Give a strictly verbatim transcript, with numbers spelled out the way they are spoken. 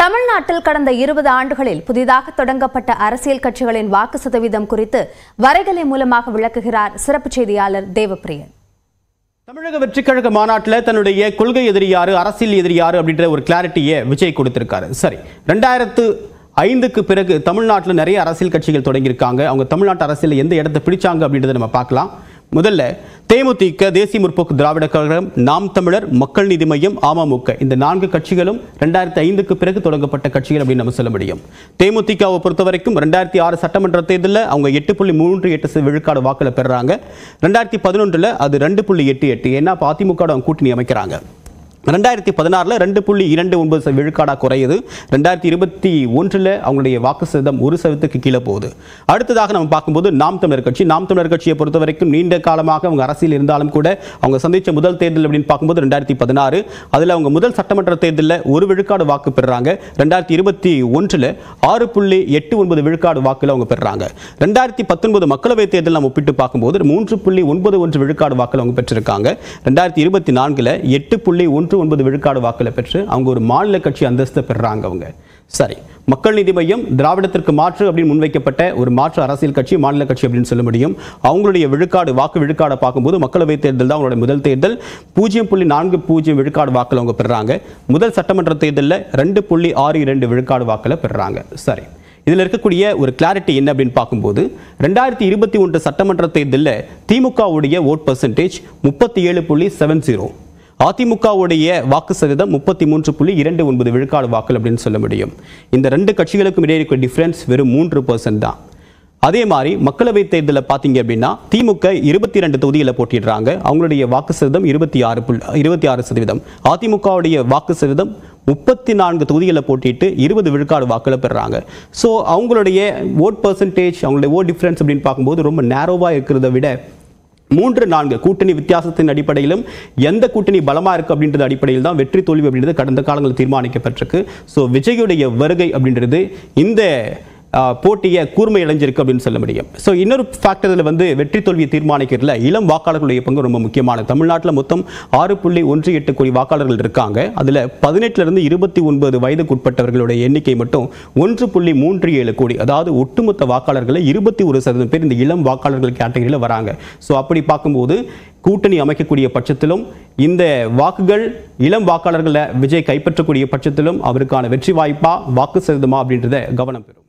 தமிழ்நாட்டில் கடந்த இருபது ஆண்டுகளில் புதிதாக தொடங்கப்பட்ட அரசியல் கட்சிகளின் வாக்கு சதவீதம் குறித்து வரைகலை மூலமாக விளக்குகிறார் சிறப்பு செய்தியாளர் தேவப்பிரியன். தமிழக வெற்றிக் கழக மாநாட்டில் தன்னுடைய கொள்கை எதிரி யாரு, அரசியல் எதிரி யாரு அப்படின்ற ஒரு கிளாரிட்டியை விஜய் கொடுத்திருக்காரு. சரி, ரெண்டாயிரத்து ஐந்துக்கு பிறகு தமிழ்நாட்டில் நிறைய அரசியல் கட்சிகள் தொடங்கியிருக்காங்க. அவங்க தமிழ்நாட்டு அரசியல் எந்த இடத்தை பிடிச்சாங்க அப்படின்றத நம்ம பார்க்கலாம். முதல்ல தேமுதிக, தேசிய முற்போக்கு திராவிட கழகம், நாம் தமிழர், மக்கள் நீதி மையம், அமமுக, இந்த நான்கு கட்சிகளும் ரெண்டாயிரத்தி ஐந்துக்கு பிறகு தொடங்கப்பட்ட கட்சிகள் அப்படின்னு நம்ம சொல்ல முடியும். தேமுதிகவை பொறுத்த வரைக்கும் ரெண்டாயிரத்தி ஆறு சட்டமன்ற தேர்தலில் அவங்க எட்டு புள்ளி மூன்று எட்டு விழுக்காடு வாக்குல பெறாங்க. ரெண்டாயிரத்தி பதினொன்றுல அது ரெண்டு புள்ளி எட்டு எட்டு ஏன்னா அதிமுக கூட்டணி அமைக்கிறாங்க. ரெண்டாயிரத்தி பதினாறுல ரெண்டு புள்ளி இரண்டு ஒன்பது விழுக்காடா குறையுது. ரெண்டாயிரத்தி இருபத்தி ஒன்றுல அவங்களுடைய வாக்கு சதவீதம் ஒரு சதவீதத்துக்கு கீழே போகுது. அடுத்ததாக நம்ம பார்க்கும்போது நாம் தமிழர் கட்சி நாம் தமிழர் கட்சியை பொறுத்த வரைக்கும் நீண்ட காலமாக அவங்க அரசியல் இருந்தாலும் கூட அவங்க சந்திச்ச முதல் தேர்தல் அப்படின்னு பார்க்கும்போது ரெண்டாயிரத்தி பதினாறு அதில் அவங்க முதல் சட்டமன்ற தேர்தலில் ஒரு விழுக்காடு வாக்கு பெறாங்க. ரெண்டாயிரத்தி இருபத்தி ஒன்றுல ஆறு புள்ளி எட்டு ஒன்பது விழுக்காடு வாக்குல அவங்க பெறாங்க. ரெண்டாயிரத்தி பத்தொன்பது மக்களவை தேர்தல் நம்ம ஒப்பிட்டு பார்க்கும்போது மூன்று புள்ளி ஒன்பது ஒன்று விழுக்காடு வாக்குல அவங்க பெற்றிருக்காங்க. ரெண்டாயிரத்தி இருபத்தி நான்குல எட்டு புள்ளி ஒன்று ஒன்பது விழுக்காடு வாக்குல பெற்று அவங்க ஒரு மாநில கட்சி அந்தஸ்து பெறாங்க. அவங்க சரி, மக்கள் நீதி மையம் திராவிடத்திற்கு மாற்று அப்படின்னு முன்வைக்கப்பட்ட ஒரு மாற்று அரசியல் கட்சி, மாநில கட்சி அப்படின்னு சொல்ல முடியும். அவங்களுடைய விழுக்காடு வாக்கு விழுக்காடை பார்க்கும்போது மக்களவை தேர்தல் தான் அவங்களுடைய முதல் தேர்தல். பூஜ்ஜியம் புள்ளி நான்கு பூஜ்ஜியம் விழுக்காடு வாக்குல அவங்க பெறாங்க. முதல் சட்டமன்ற தேர்தலில் ரெண்டு புள்ளி ஆறு இரண்டு விழுக்காடு வாக்குல பெறாங்க. சரி, இதில் இருக்கக்கூடிய ஒரு கிளாரிட்டி என்ன அப்படின்னு பார்க்கும்போது ரெண்டாயிரத்தி இருபத்தி ஒன்று சட்டமன்ற தேர்தலில் திமுகவுடைய ஓட் பர்சன்டேஜ் முப்பத்தி ஏழு புள்ளி செவன் ஜீரோ அதிமுகவுடைய வாக்கு சதவீதம் முப்பத்தி மூன்று புள்ளி இரண்டு ஒன்பது விழுக்காடு வாக்கு அப்படின்னு சொல்ல முடியும். இந்த ரெண்டு கட்சிகளுக்கும் இடையே இருக்கிற டிஃபரன்ஸ் வெறும் மூன்று பர்சன்ட் தான். அதே மாதிரி மக்களவை தேர்தலில் பார்த்தீங்க அப்படின்னா திமுக இருபத்தி ரெண்டு தொகுதிகளை போட்டிடுறாங்க. அவங்களுடைய வாக்கு சதவீதம் இருபத்தி ஆறு இருபத்தி ஆறு சதவீதம். அதிமுகவுடைய வாக்கு சதவீதம் முப்பத்தி நான்கு தொகுதிகளை போட்டிட்டு இருபது விழுக்காடு வாக்குல பெறாங்க. ஸோ அவங்களுடைய ஓட் பர்சன்டேஜ், அவங்களுடைய ஓட் டிஃபரன்ஸ் அப்படின்னு பார்க்கும்போது ரொம்ப நேரோவா இருக்கிறத விட மூன்று நான்கு கூட்டணி வித்தியாசத்தின் அடிப்படையிலும் எந்த கூட்டணி பலமா இருக்கு அப்படின்றது அடிப்படையில் தான் வெற்றி தோல்வி அப்படின்றது கடந்த காலங்களில் தீர்மானிக்கப்பட்டிருக்கு. ஸோ விஜயுடைய வருகை அப்படின்றது இந்த போட்டியை கூர்மை இளைஞ்சிருக்கு அப்படின்னு சொல்ல முடியும். ஸோ இன்னொரு ஃபேக்டரில் வந்து வெற்றி தோல்வியை தீர்மானிக்கிறதுல இளம் வாக்காளர்களுடைய பங்கு ரொம்ப முக்கியமானது. தமிழ்நாட்டில் மொத்தம் ஆறு புள்ளி ஒன்று எட்டு கோடி வாக்காளர்கள் இருக்காங்க. அதில் பதினெட்டுல இருந்து இருபத்தி ஒன்பது வயதுக்கு உட்பட்டவர்களுடைய எண்ணிக்கை மட்டும் ஒன்று புள்ளி மூன்று ஏழு கோடி, அதாவது ஒட்டுமொத்த வாக்காளர்களை இருபத்தி ஒரு சதவீதம் பேர் இந்த இளம் வாக்காளர்கள் கேட்டகரியில் வராங்க. ஸோ அப்படி பார்க்கும்போது கூட்டணி அமைக்கக்கூடிய பட்சத்திலும் இந்த வாக்குகள் இளம் வாக்காளர்களை விஜய் கைப்பற்றக்கூடிய பட்சத்திலும் அவருக்கான வெற்றி வாய்ப்பா வாக்கு சதவீதமா அப்படின்றத கவனம் பெறும்.